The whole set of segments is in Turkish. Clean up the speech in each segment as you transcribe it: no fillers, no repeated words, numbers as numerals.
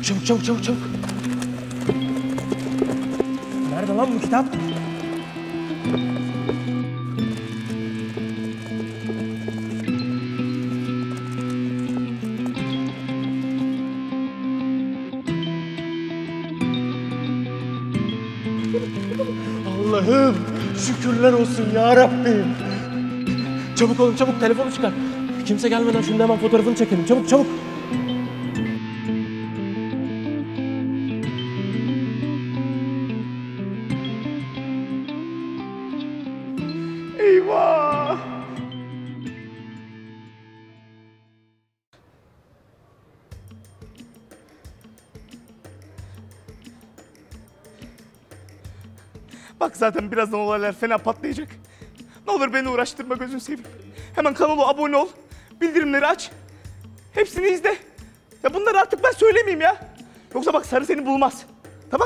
Çabuk, çabuk, çabuk, çabuk. Nerede lan bu kitap? Allah'ım şükürler olsun ya Rabbim. Çabuk olun, çabuk telefonu çıkar. Kimse gelmeden şunu hemen fotoğrafını çekelim. Çabuk, çabuk. Eyvah! Bak zaten birazdan olaylar fena patlayacak. Ne olur beni uğraştırma gözünü seveyim. Hemen kanala abone ol, bildirimleri aç. Hepsini izle. Ya bunları artık ben söylemeyeyim ya. Yoksa bak Sarı seni bulmaz. Tamam?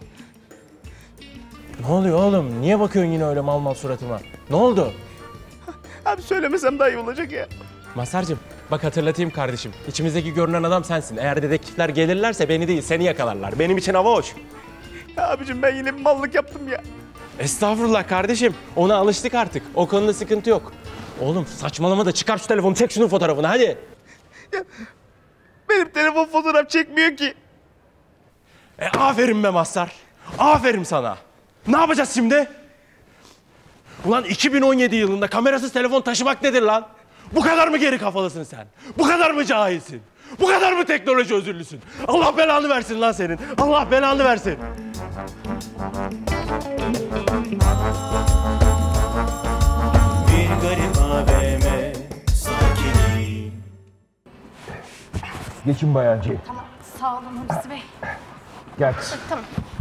Ne oluyor oğlum? Niye bakıyorsun yine öyle mal mal suratıma? Ne oldu? Abi söylemesem daha iyi olacak ya. Mazhar'cığım bak hatırlatayım kardeşim. İçimizdeki görünen adam sensin. Eğer dedektifler gelirlerse beni değil seni yakalarlar. Benim için hava hoş. Ya abicim ben yine bir mallık yaptım ya. Estağfurullah kardeşim. Ona alıştık artık. O konuda sıkıntı yok. Oğlum saçmalama da çıkar şu telefonu, çek şunun fotoğrafını hadi. Ya, benim telefon fotoğraf çekmiyor ki. Aferin be Mazhar. Aferin sana. Ne yapacağız şimdi? Ulan 2017 yılında kamerasız telefon taşımak nedir lan? Bu kadar mı geri kafalısın sen? Bu kadar mı cahilsin? Bu kadar mı teknoloji özürlüsün? Allah belanı versin lan senin. Allah belanı versin. Bir garip AVM sakini. Geçin bayancı. Tamam, sağ olun Hulusi Bey. Gel kızım. Tamam.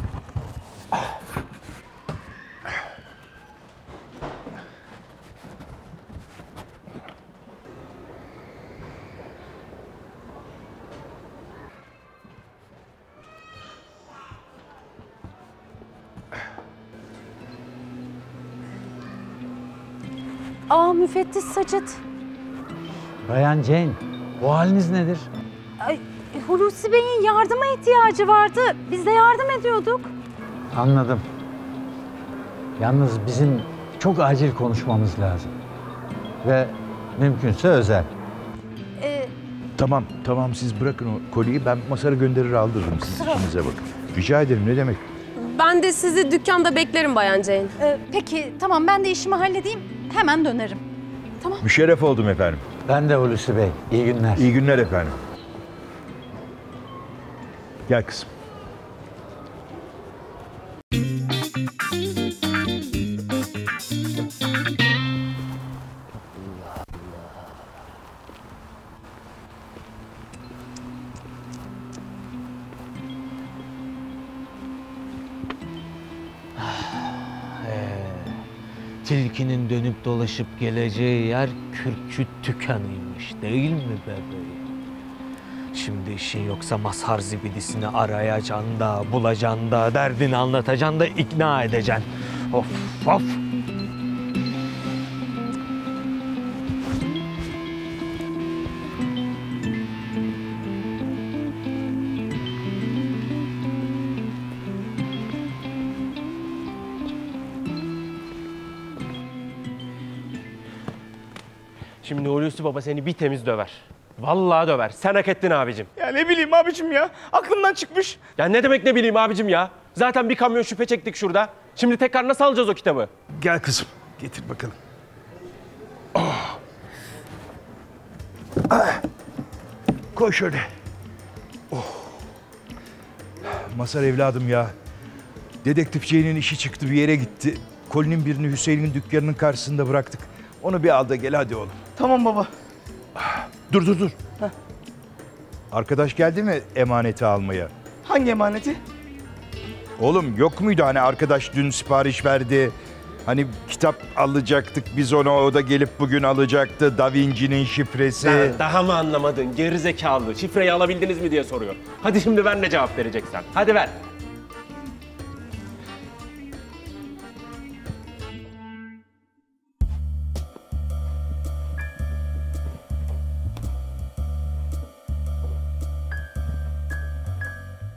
Müfettiş Sacit. Bayan Jane, bu haliniz nedir? Ay, Hulusi Bey'in yardıma ihtiyacı vardı. Biz de yardım ediyorduk. Anladım. Yalnız bizim çok acil konuşmamız lazım. Ve mümkünse özel. Tamam siz bırakın o kolyeyi, ben Mazhar'ı gönderir aldırırım, siz işinize bakın. Rica ederim, ne demek? Ben de sizi dükkanda beklerim Bayan Jane. Peki, tamam ben de işimi halledeyim. Hemen dönerim. Tamam. Müşerref oldum efendim. Ben de Hulusi Bey, iyi günler. İyi günler efendim. Gel kızım. Tilkinin dönüp dolaşıp geleceği yer kürkçü dükkanıymış, değil mi bebeğim? Şimdi işin yoksa Mazhar zibidisini arayacaksın da, bulacaksın da, derdini anlatacaksın da ikna edeceksin. Of of! Şimdi Hulusi Baba seni bir temiz döver. Vallahi döver. Sen hak ettin abicim. Ya ne bileyim abicim ya. Aklımdan çıkmış. Ya ne demek ne bileyim abicim ya. Zaten bir kamyon şüphe çektik şurada. Şimdi tekrar nasıl alacağız o kitabı? Gel kızım, getir bakalım. Koy şöyle. Mazhar evladım ya. Dedektifçinin işi çıktı, bir yere gitti. Kolinin birini Hüseyin'in dükkanının karşısında bıraktık. Onu bir al da gel hadi oğlum. Tamam baba. Dur. Heh. Arkadaş geldi mi emaneti almaya? Hangi emaneti? Oğlum yok muydu hani arkadaş dün sipariş verdi. Hani kitap alacaktık biz ona, o da gelip bugün alacaktı. Da Vinci'nin şifresi. Lan daha mı anlamadın? Geri zekalı. Şifreyi alabildiniz mi diye soruyor. Hadi şimdi ver ne cevap vereceksen. Hadi ver.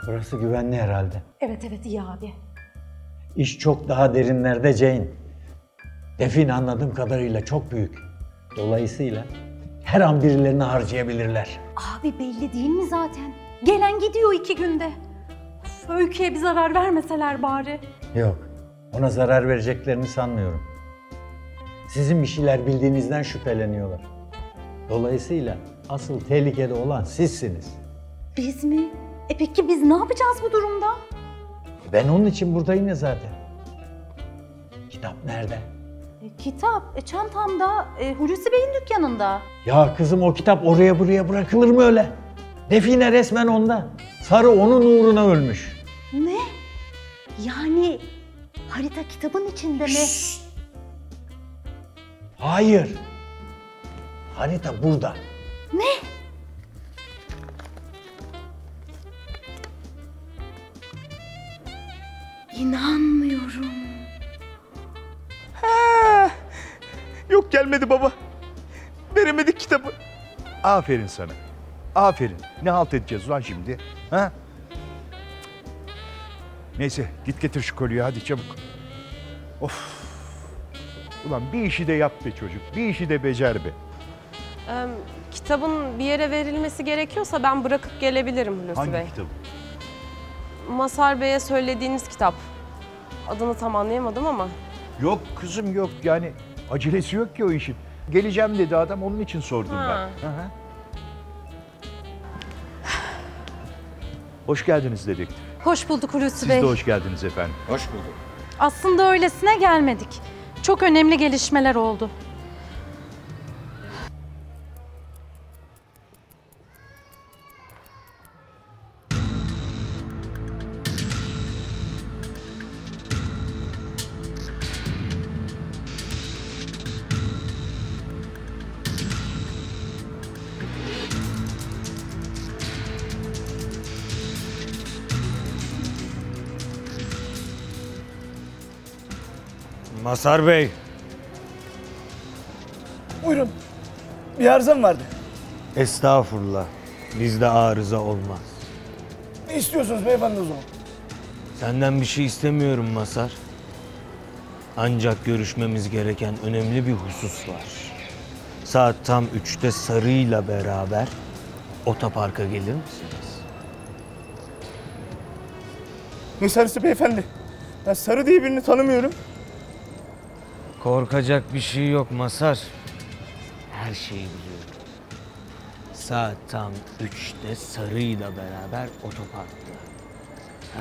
Burası güvenli herhalde. Evet iyi abi. İş çok daha derinlerde Jane. Define anladığım kadarıyla çok büyük. Dolayısıyla her an birilerini harcayabilirler. Abi belli değil mi zaten? Gelen gidiyor 2 günde. Of, Öykü'ye bir zarar vermeseler bari. Yok, ona zarar vereceklerini sanmıyorum. Sizin bir şeyler bildiğinizden şüpheleniyorlar. Dolayısıyla asıl tehlikede olan sizsiniz. Biz mi? Peki biz ne yapacağız bu durumda? Ben onun için buradayım ya zaten. Kitap nerede? Kitap çantamda, Hulusi Bey'in dükkanında. Ya kızım o kitap oraya buraya bırakılır mı öyle? Define resmen onda. Sarı onun uğruna ölmüş. Ne? Yani harita kitabın içinde mi? Hayır. Harita burada. Ne? İnanmıyorum. Yok gelmedi baba. Veremedik kitabı. Aferin sana. Aferin. Ne halt edeceğiz lan şimdi? Ha? Neyse git getir şu kolyeyi hadi çabuk. Of. Ulan bir işi de yap be çocuk. Bir işi de becer be. Kitabın bir yere verilmesi gerekiyorsa ben bırakıp gelebilirim Hulusi Hangi Bey. kitabı? Mazhar Bey'e söylediğiniz kitap. Adını tam anlayamadım ama. Yok kızım yok yani acelesi yok ki o işin. Geleceğim dedi adam onun için sordum Ha. ben. Hı hı. Hoş geldiniz dedektif. Hoş bulduk Hulusi Siz Bey. de hoş geldiniz efendim. Aslında öylesine gelmedik. Çok önemli gelişmeler oldu. Mazhar Bey, Buyurun. Bir arızam vardı. estağfurullah. Bizde arıza olmaz. Ne istiyorsunuz beyefendi o zaman? Senden bir şey istemiyorum Mazhar. Ancak görüşmemiz gereken önemli bir husus var. Saat tam 3'te Sarı'yla beraber otoparka gelir misiniz? Ne sarısı beyefendi? Ben Sarı diye birini tanımıyorum. Korkacak bir şey yok Mazhar. Her şeyi biliyorum. Saat tam 3'te Sarı'yla beraber otoparkta. Ha?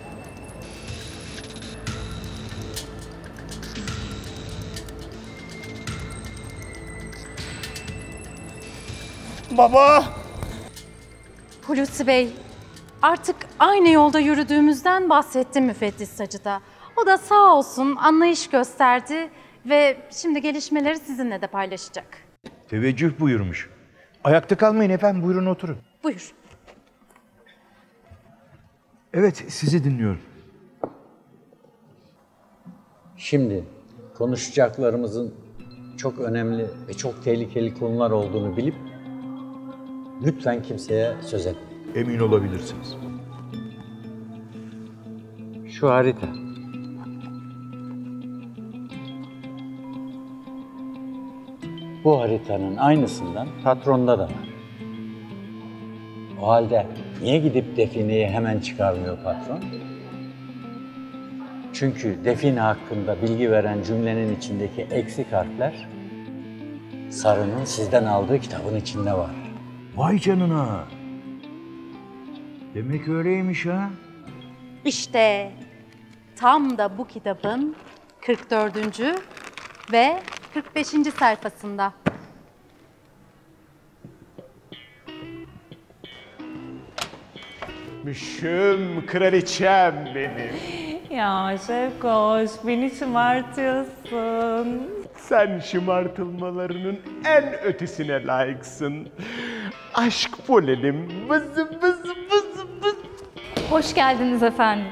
Baba! Hulusi Bey, artık aynı yolda yürüdüğümüzden bahsetti müfettiş Sacı'da. O da sağ olsun anlayış gösterdi ve şimdi gelişmeleri sizinle de paylaşacak. Teveccüh buyurmuş. Ayakta kalmayın efendim buyurun oturun. Buyur. Evet sizi dinliyorum. Şimdi konuşacaklarımızın çok önemli ve çok tehlikeli konular olduğunu bilip lütfen kimseye söz etmeyin. Emin olabilirsiniz. Şu harita. Bu haritanın aynısından patronda da var. O halde niye gidip Define'yi hemen çıkarmıyor patron? Çünkü Define hakkında bilgi veren cümlenin içindeki eksik harfler Sarı'nın sizden aldığı kitabın içinde var. Vay canına. Demek öyleymiş ha. İşte tam da bu kitabın 44. ve 45. sayfasında. Müşüm, kraliçem benim. Ya Şevkoş, beni şımartıyorsun. Sen şımartılmalarının en ötesine layıksın. Aşk polelim, vızı vızı vızı vızı. Hoş geldiniz efendim.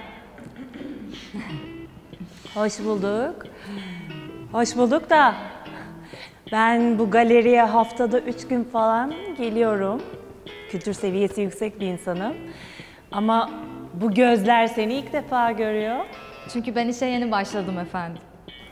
Hoş bulduk. Hoş bulduk da ben bu galeriye haftada 3 gün falan geliyorum. Kültür seviyesi yüksek bir insanım. Ama Bu gözler seni ilk defa görüyor. Çünkü ben işe yeni başladım efendim.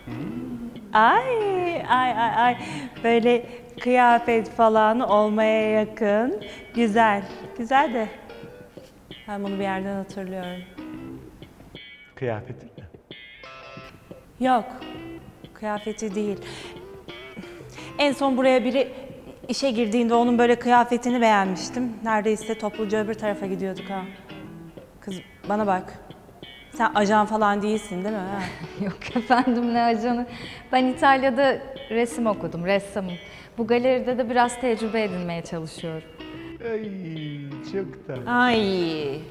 Ay. Böyle kıyafet falan olmaya yakın. Güzel. Güzel de. Ben bunu bir yerden hatırlıyorum. Kıyafetin mi? Yok. Kıyafeti değil. En son buraya biri işe girdiğinde onun böyle kıyafetini beğenmiştim. Neredeyse topluca öbür tarafa gidiyorduk ha. Kız bana bak. Sen ajan falan değilsin değil mi? Ha? Yok efendim, ne ajanı. Ben İtalya'da resim okudum, ressamım. Bu galeride de biraz tecrübe edinmeye çalışıyorum. Ay çok da. Ay.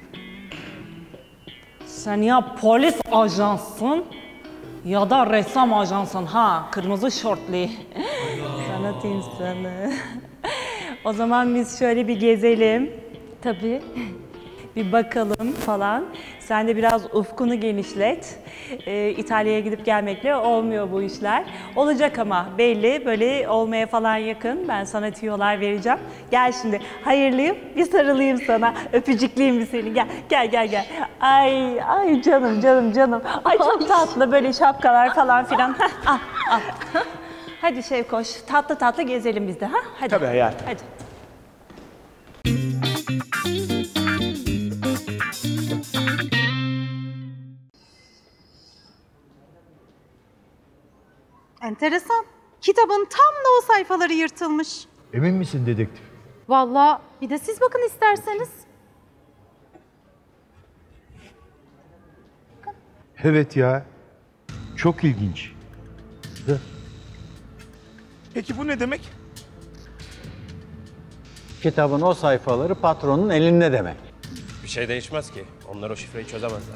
Sen ya polis ajansın ya da ressam ajansın ha. Kırmızı şortlu. Sanat insanı. O zaman biz şöyle bir gezelim. Tabii. Bir bakalım falan. Sen de biraz ufkunu genişlet. İtalya'ya gidip gelmekle olmuyor bu işler. Olacak ama belli, böyle olmaya falan yakın. Ben sana tüyolar vereceğim. Gel şimdi, hayırlıyım, bir sarılayım sana. Öpücükleyeyim bir seni. Gel. Ay canım. Ay çok tatlı böyle şapkalar falan filan. Al. Hadi Şevkoş, tatlı gezelim biz de ha. Hadi. Tabii hayatım. Hadi. Enteresan. Kitabın tam da o sayfaları yırtılmış. Emin misin dedektif? Vallahi bir de siz bakın isterseniz. Evet ya. Çok ilginç. Peki bu ne demek? Kitabın o sayfaları patronun elinde demek. Bir şey değişmez ki. Onlar o şifreyi çözemezler.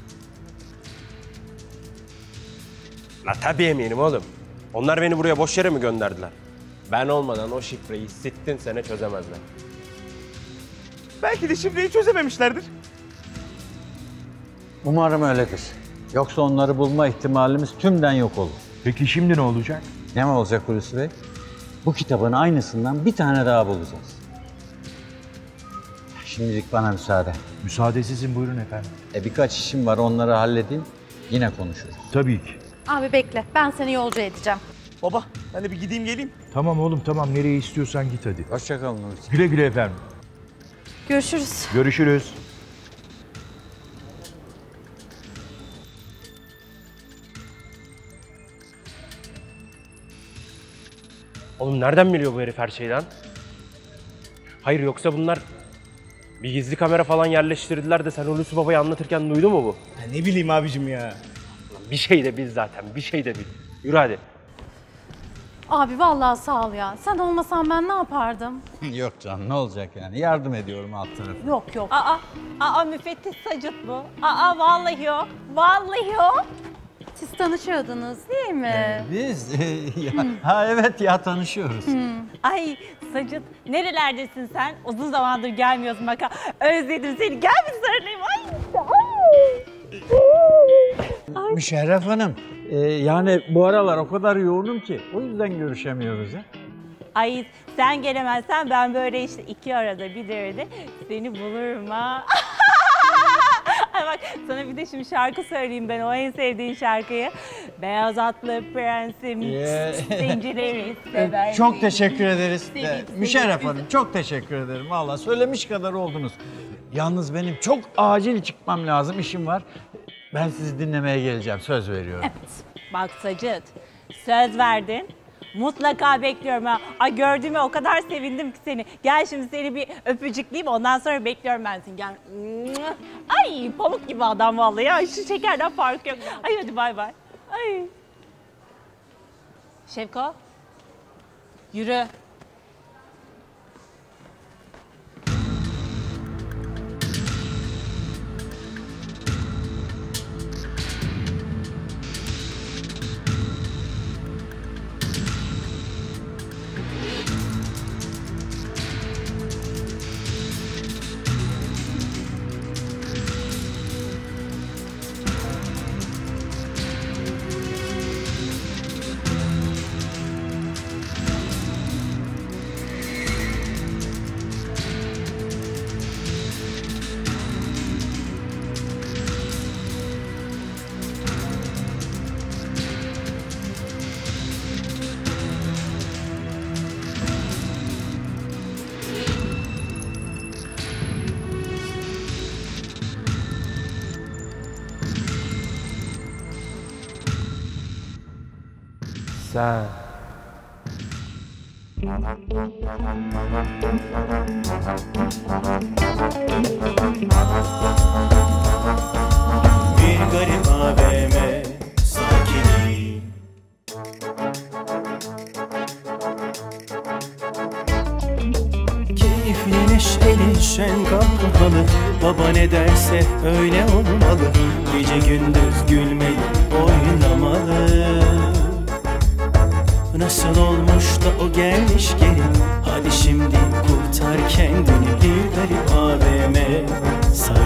La tabii eminim oğlum. Onlar beni buraya boş yere mi gönderdiler? Ben olmadan o şifreyi sittin sene çözemezler. Belki de şifreyi çözememişlerdir. Umarım öyledir. Yoksa onları bulma ihtimalimiz tümden yok olur. Peki şimdi ne olacak? Ne mi olacak Hulusi Bey? Bu kitabın aynısından bir tane daha bulacağız. Şimdilik bana müsaade. Müsaade sizin, buyurun efendim. Birkaç işim var, onları halledeyim. Yine konuşuruz. Tabii ki. Abi bekle, ben seni yolcu edeceğim. Baba ben de bir gideyim geleyim. Tamam oğlum tamam, nereye istiyorsan git hadi. Hoşça kalın Hulusi. Güle güle efendim. Görüşürüz. Görüşürüz. Oğlum nereden biliyor bu herif her şeyden? Hayır yoksa bunlar bir gizli kamera falan yerleştirdiler de sen Hulusi Baba'yı anlatırken duydu mu bu? Ya ne bileyim abicim ya. Bir şey de bil zaten, bir şey de bil. Yürü hadi. Abi vallahi sağ ol ya. Sen olmasan ben ne yapardım? Yok canım, ne olacak yani? Yardım ediyorum alt tarafı. Yok. Müfettiş Sacit bu. Vallahi yok. Siz tanışıyordunuz değil mi? Biz? Evet ya, tanışıyoruz. Ay Sacit, nerelerdesin sen? Uzun zamandır gelmiyorsun bak. Özledim seni. Gel bir sarılayım. Ay. Müşerref Hanım, yani bu aralar o kadar yoğunum ki o yüzden görüşemiyoruz ya. Ay sen gelemezsen ben böyle işte iki arada bir derede seni bulurum ha. Ay bak sana bir de şimdi şarkı söyleyeyim ben, o en sevdiğin şarkıyı. Beyaz atlı prensim, zincirleri sever. Çok teşekkür ederiz. Sevip, Müşerref Hanım, çok teşekkür ederim. Vallahi söylemiş kadar oldunuz. Yalnız benim çok acil çıkmam lazım, işim var. Ben sizi dinlemeye geleceğim, söz veriyorum. Evet. Bak Sacit, söz verdin. Mutlaka bekliyorum ha. Ay gördüğüme o kadar sevindim ki seni. Gel şimdi seni bir öpücükleyeyim, ondan sonra bekliyorum ben seni. Gel. Ay pamuk gibi adam vallahi ya. Şu şekerden fark yok. Ay hadi bay bay. Ay. Şevko. Yürü. sen. Bir garip AVM sakini. Keyifli neşeli şen kahkahalı, baba ne derse öyle olmalı. Gece gündüz gülmeli oynamalı. Nasıl olmuş da o gelmiş geri, hadi şimdi kurtar kendini. Bir garip AVM sakini.